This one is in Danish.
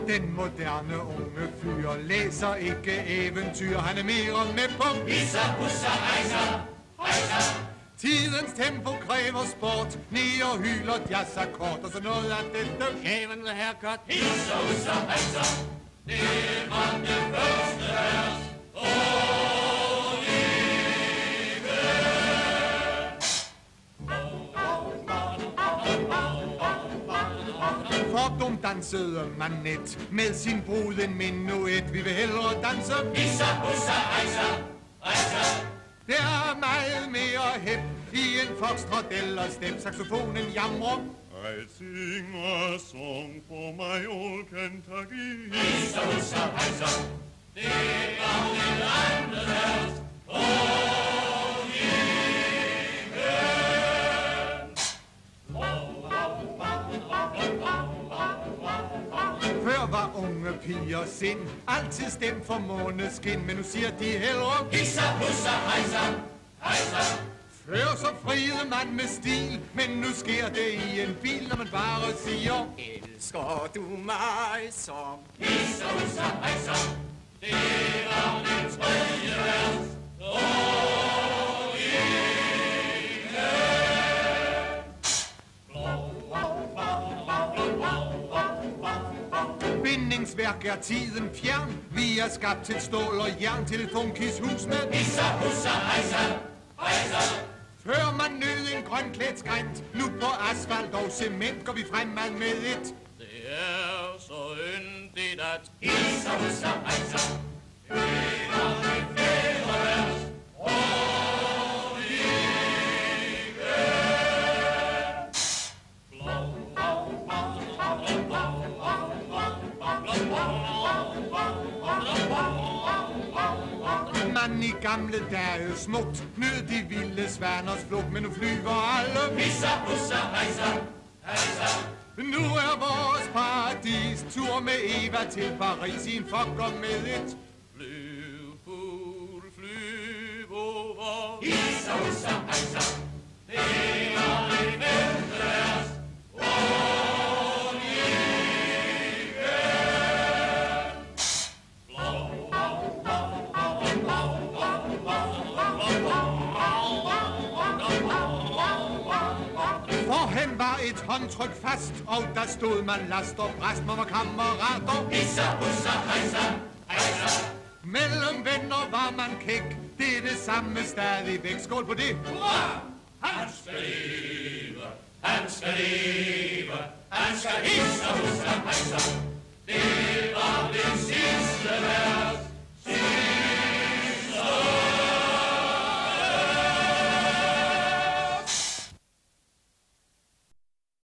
Den moderne unge fyr læser ikke eventyr, han er mere med på Hissa, hussa, hejsa, hejsa. Tidens tempo kræver sport, Neo hyler, jazz er kort, og så noget af dette Kæven vil have godt. Hissa, hussa, hejsa. Det var det første vers. Fordum dansede man net med sin brud en minuet. Vi vil hellere danse Hissa, hussa, hejsa, hejsa. Der er meget mere hep i en foxtrot eller step. Saxofonen jamrer. I sing a song for my old Kentucky. Hissa, hussa, hejsa. Det var det andet vers. Før var unge piger sind altid stemt for måneskin, men nu siger de hellere Hissa, hussa, hejsa, hejsa. Før så friede man med stil, men nu sker det i en bil, når man bare siger Elsker du mig som? Hissa, hussa, hejsa. Det var det tredje vers. Bindingsværk er tiden fjern. Vi er skabt til stål og jern, til et funkishus med Hissa, hussa, hejsa, hejsa. Før man nød en grønklædt skrænt, nu på asfalt og cement går vi fremad med et. Det er så yndigt at Hissa, hussa, hejsa. Det var det fjerde vers. Man i gamle dage smukt nød de vilde svaners flugt, men nu flyver alle. Hissa, hussa, hejsa, hejsa. Nu er vores paradis tur med Eva til Paris i en fokker med et. flyv, fugl, flyv over. Hissa, hussa, hejsa. Det var det femte vers. Forhen var et håndtryk fast, og der stod man last og bræst, man var kammerater. Hissa, hussa, hejsa, hejsa. Mellem venner var man kæk, det er det samme stadigvæk. Skål på det! Hurra! Han skal leve, han skal leve, han skal hissa, hussa, hejsa.